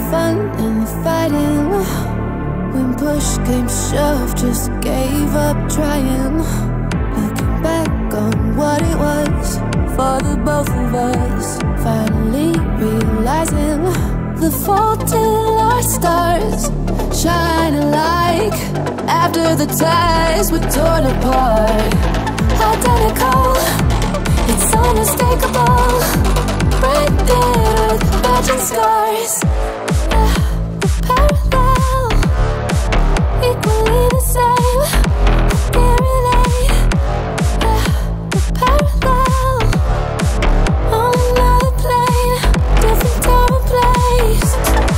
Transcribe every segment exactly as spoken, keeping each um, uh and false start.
fun in the fighting. When push came to shove, just gave up trying. Looking back on what it was for the both of us. Finally realizing the fault in our stars shine alike after the ties were torn apart. Identical, it's unmistakable. Right there with matching scars. Yeah, we're parallel, equally the same. Can't relate. Yeah, we're parallel, on another plane, different time and place.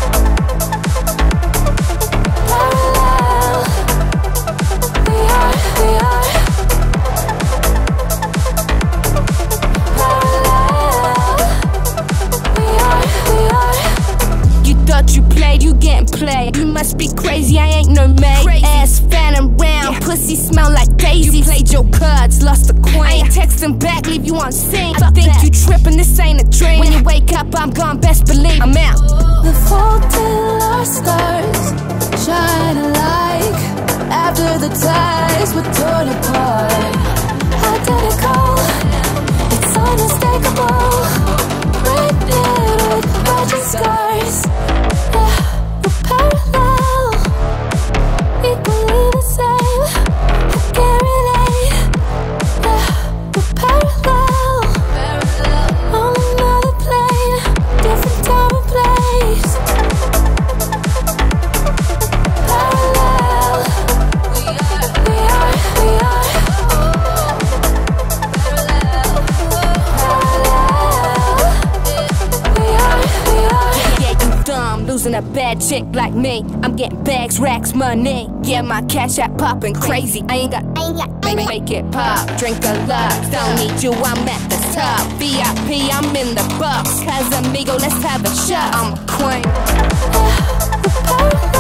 Parallel, we are, we are. You played, you getting played. You must be crazy, I ain't no maid. Crazy. Ass fanning round, yeah. Pussy smell like daisies. You played your cards, lost the coin. I ain't texting back, leave you on scene. I think that. You trippin', this ain't a dream. When you wake up, I'm gone, best believe I'm out. The fault in our stars shine alike after the ties were torn apart. Identical, it's unmistakable. Right there with matching scars. Parallel, equally the same. I can't relate. Yeah, we're parallel, on another plane, different time and place. Parallel, we are, we are, we are. Parallel, we are, we are. Yeah, you dumb, losing a bad chick like me. I'm getting bags, racks, money. Yeah, my cash app popping crazy. I ain't got, I ain't got, make, make it pop. Drink a lot, don't need you, I'm at the top. V I P, I'm in the box. Cause amigo, let's have a shot. I'm a queen. Yeah,